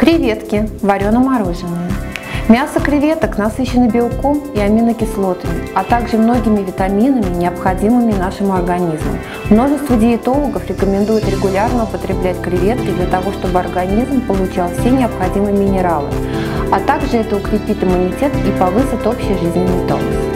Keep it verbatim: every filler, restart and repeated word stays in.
Креветки варено-мороженые. Мясо креветок насыщено белком и аминокислотами, а также многими витаминами, необходимыми нашему организму. Множество диетологов рекомендуют регулярно употреблять креветки для того, чтобы организм получал все необходимые минералы, а также это укрепит иммунитет и повысит общий жизненный тонус.